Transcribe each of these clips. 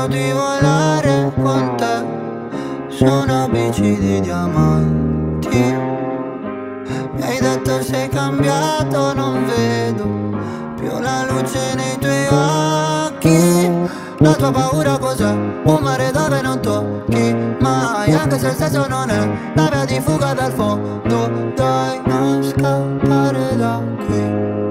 di volare con te su una bici di diamanti. Mi hai detto sei cambiato, non vedo più la luce nei tuoi occhi. La tua paura cos'è? Un mare dove non tocchi mai, anche se il senso non è la via di fuga dal fondo. Dai, non scappare da qui,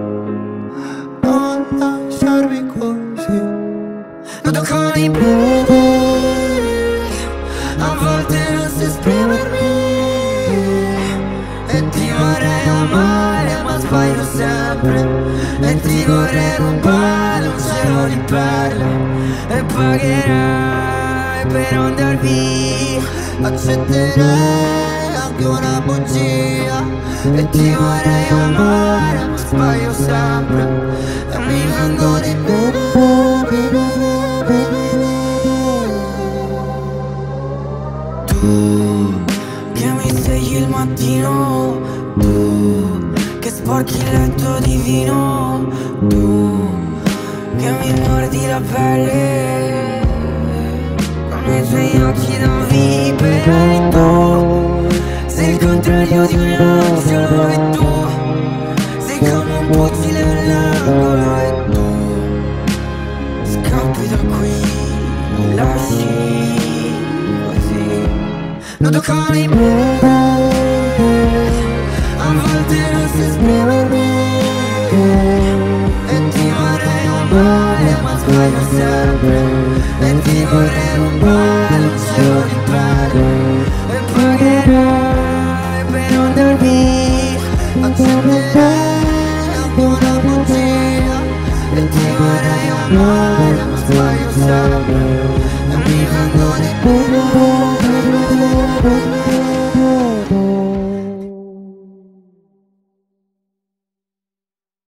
non lasciarmi così. Noto come i brividi, a volte non so esprimermi, e ti vorrei amare ma sbaglio sempre, e ti vorrei rubare un cielo di perle. E pagherai per andar via, accetterei anche una bugia, e ti vorrei amare ma sbaglio sempre, e mi vengo di nuovo. Tu che mi svegli il mattino, tu che sporchi il letto di vino, tu che mi mordi la pelle con i tuoi occhi da viperito. Sei il contrario di un ansia,